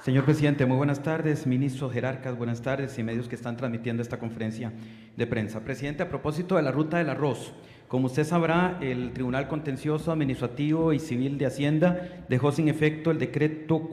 Señor presidente, muy buenas tardes, ministros, jerarcas, buenas tardes y medios que están transmitiendo esta conferencia de prensa. Presidente, a propósito de la ruta del arroz, como usted sabrá, el Tribunal Contencioso Administrativo y Civil de Hacienda dejó sin efecto el decreto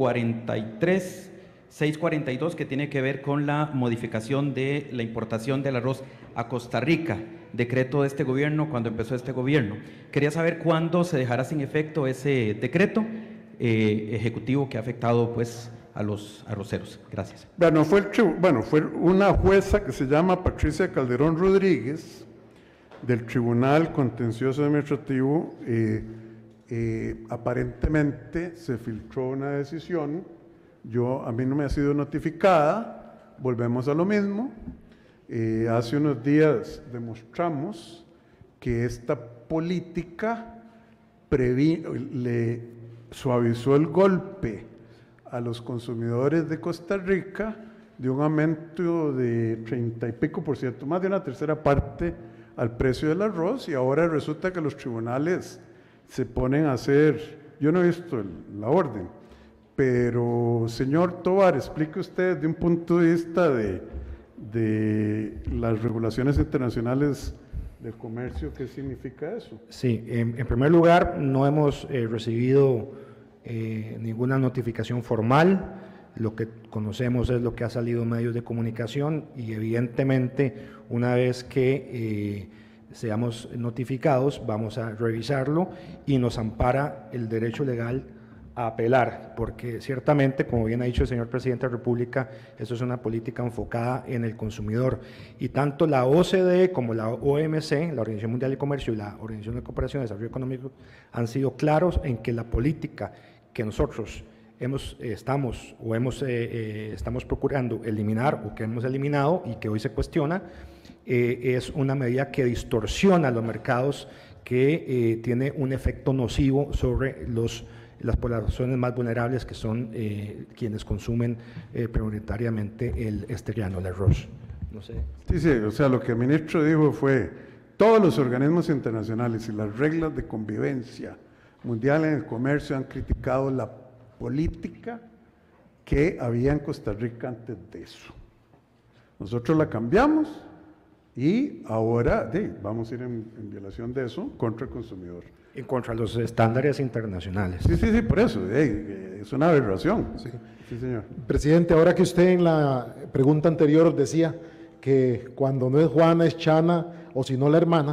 43.642 que tiene que ver con la modificación de la importación del arroz a Costa Rica, decreto de este gobierno cuando empezó este gobierno. Quería saber cuándo se dejará sin efecto ese decreto ejecutivo que ha afectado pues a los arroceros. Gracias. Bueno, fue una jueza que se llama Patricia Calderón Rodríguez del Tribunal Contencioso Administrativo. Aparentemente se filtró una decisión, a mí no me ha sido notificada, volvemos a lo mismo. Hace unos días demostramos que esta política le suavizó el golpe a los consumidores de Costa Rica de un aumento de 30 y pico %, más de una tercera parte al precio del arroz, y ahora resulta que los tribunales se ponen a hacer, yo no he visto la orden, pero señor Tovar, explique usted de un punto de vista de las regulaciones internacionales del comercio, ¿qué significa eso? Sí, en primer lugar, no hemos recibido ninguna notificación formal. Lo que conocemos es lo que ha salido en medios de comunicación y evidentemente una vez que seamos notificados vamos a revisarlo y nos ampara el derecho legal a apelar, porque ciertamente, como bien ha dicho el señor Presidente de la República, esto es una política enfocada en el consumidor, y tanto la OCDE como la OMC, la Organización Mundial de Comercio, y la Organización de Cooperación y Desarrollo Económico han sido claros en que la política que nosotros estamos procurando eliminar o que hemos eliminado y que hoy se cuestiona, es una medida que distorsiona los mercados, que tiene un efecto nocivo sobre las poblaciones más vulnerables, que son quienes consumen prioritariamente este grano, el arroz. No sé. Sí, o sea, lo que el ministro dijo fue: todos los organismos internacionales y las reglas de convivencia mundial en el comercio han criticado la política que había en Costa Rica antes de eso. Nosotros la cambiamos y ahora vamos a ir en violación de eso contra el consumidor. En contra de los estándares internacionales. Sí, por eso, es una aberración. Sí, señor. Presidente, ahora que usted en la pregunta anterior decía que cuando no es Juana es Chana, o si no la hermana,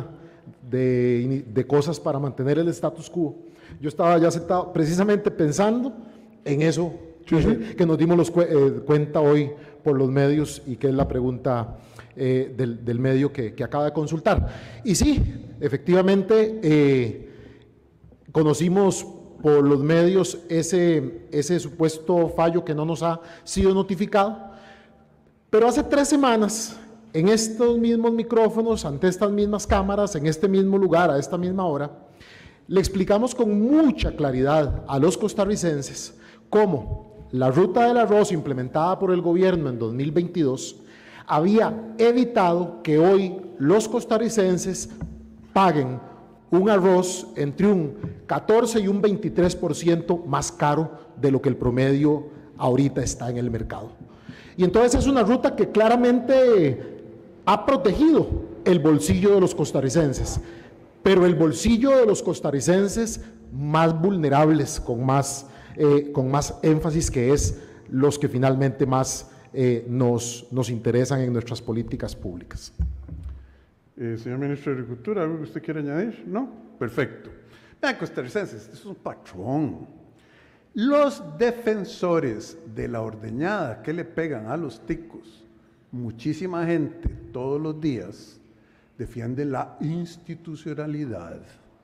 de cosas para mantener el status quo, yo estaba ya sentado precisamente pensando en eso que nos dimos cuenta hoy por los medios, y que es la pregunta del medio que acaba de consultar. Y sí, efectivamente, conocimos por los medios ese supuesto fallo que no nos ha sido notificado, pero hace 3 semanas, en estos mismos micrófonos, ante estas mismas cámaras, en este mismo lugar, a esta misma hora, le explicamos con mucha claridad a los costarricenses cómo la ruta del arroz implementada por el gobierno en 2022 había evitado que hoy los costarricenses paguen un arroz entre un 14 y un 23% más caro de lo que el promedio ahorita está en el mercado. Y entonces es una ruta que claramente ha protegido el bolsillo de los costarricenses, pero el bolsillo de los costarricenses más vulnerables, con más énfasis, que es los que finalmente más nos interesan en nuestras políticas públicas. Señor Ministro de Agricultura, ¿algo que usted quiere añadir? ¿No? Perfecto. Vean, costarricenses, es un patrón. Los defensores de la ordeñada que le pegan a los ticos, muchísima gente todos los días defiende la institucionalidad,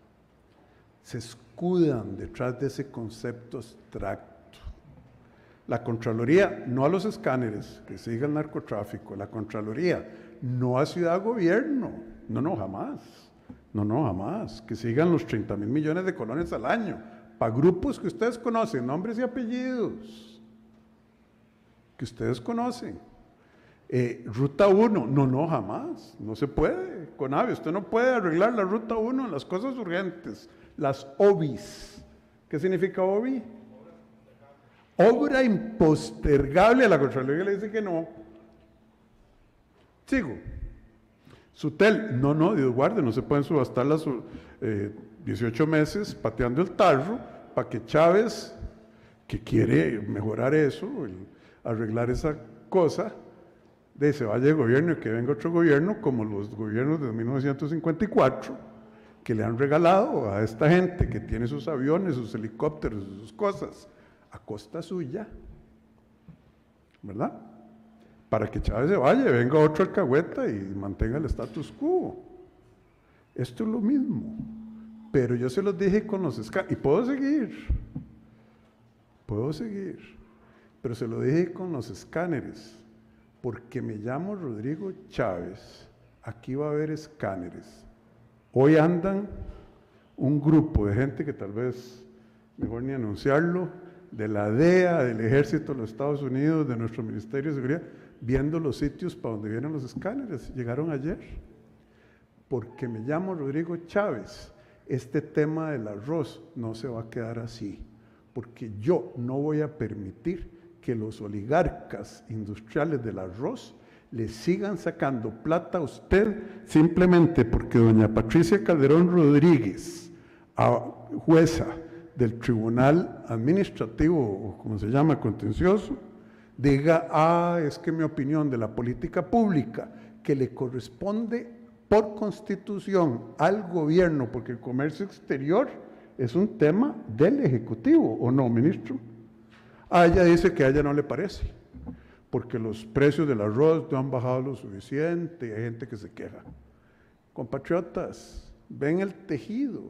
se escudan detrás de ese concepto abstracto. La Contraloría, no a los escáneres, que siga el narcotráfico. La Contraloría, no a Ciudad Gobierno, no, jamás, que sigan los 30,000 millones de colones al año, para grupos que ustedes conocen, nombres y apellidos, que ustedes conocen. Ruta 1, no, jamás, no se puede. CONAVI, usted no puede arreglar la Ruta 1 en las cosas urgentes, las OBIs. ¿Qué significa OBI? Obra impostergable. A la Contraloría le dice que no. Sigo. Sutel, no, Dios guarde, no se pueden subastar las 18 meses pateando el tarro para que Chávez, que quiere mejorar eso, arreglar esa cosa, se vaya de gobierno y que venga otro gobierno como los gobiernos de 1954, que le han regalado a esta gente que tiene sus aviones, sus helicópteros, sus cosas, a costa suya, ¿verdad? Para que Chávez se vaya, venga otro alcahueta y mantenga el status quo. Esto es lo mismo, pero yo se los dije con los escáneres, y puedo seguir, pero se lo dije con los escáneres, porque me llamo Rodrigo Chávez, aquí va a haber escáneres. Hoy andan un grupo de gente que tal vez, mejor ni anunciarlo, de la DEA, del Ejército de los Estados Unidos, de nuestro Ministerio de Seguridad, viendo los sitios para donde vienen los escáneres. Llegaron ayer. Porque me llamo Rodrigo Chávez. Este tema del arroz no se va a quedar así, porque yo no voy a permitir que los oligarcas industriales del arroz le sigan sacando plata a usted simplemente porque doña Patricia Calderón Rodríguez, jueza del Tribunal Administrativo, o como se llama, contencioso, diga, es que mi opinión de la política pública que le corresponde por constitución al gobierno, porque el comercio exterior es un tema del Ejecutivo, ¿o no, ministro? Ella dice que a ella no le parece, porque los precios del arroz no han bajado lo suficiente y hay gente que se queja. Compatriotas, ven el tejido,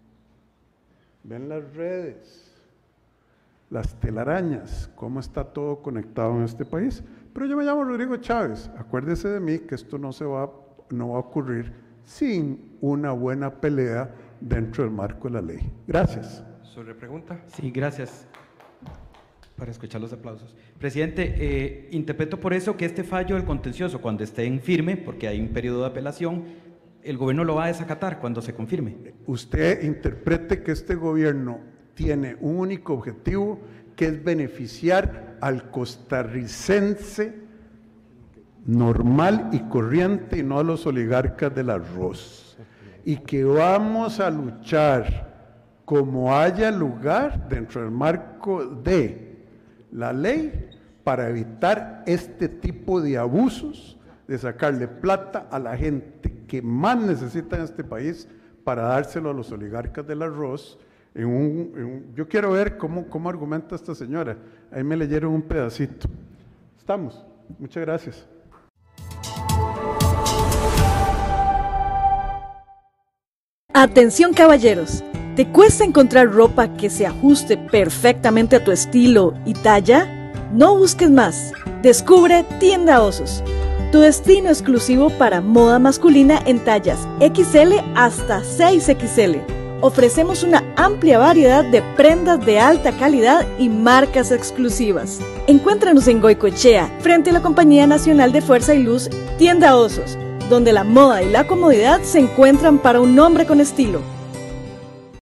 ven las redes, las telarañas, cómo está todo conectado en este país. Pero yo me llamo Rodrigo Chávez, acuérdese de mí que esto no va a ocurrir sin una buena pelea dentro del marco de la ley. Gracias. ¿Sobre pregunta? Sí, gracias. Para escuchar los aplausos. Presidente, interpreto por eso que este fallo del contencioso, cuando esté en firme, porque hay un periodo de apelación, el gobierno lo va a desacatar cuando se confirme. Usted interprete que este gobierno tiene un único objetivo, que es beneficiar al costarricense normal y corriente y no a los oligarcas del arroz. Y que vamos a luchar como haya lugar dentro del marco de la ley para evitar este tipo de abusos, de sacarle plata a la gente que más necesita en este país para dárselo a los oligarcas del arroz. Yo quiero ver cómo argumenta esta señora. Ahí me leyeron un pedacito. Estamos. Muchas gracias. Atención caballeros, ¿te cuesta encontrar ropa que se ajuste perfectamente a tu estilo y talla? No busques más, descubre Tienda Osos, tu destino exclusivo para moda masculina en tallas XL hasta 6XL. Ofrecemos una amplia variedad de prendas de alta calidad y marcas exclusivas. Encuéntranos en Goicoechea, frente a la Compañía Nacional de Fuerza y Luz, Tienda Osos, donde la moda y la comodidad se encuentran para un hombre con estilo.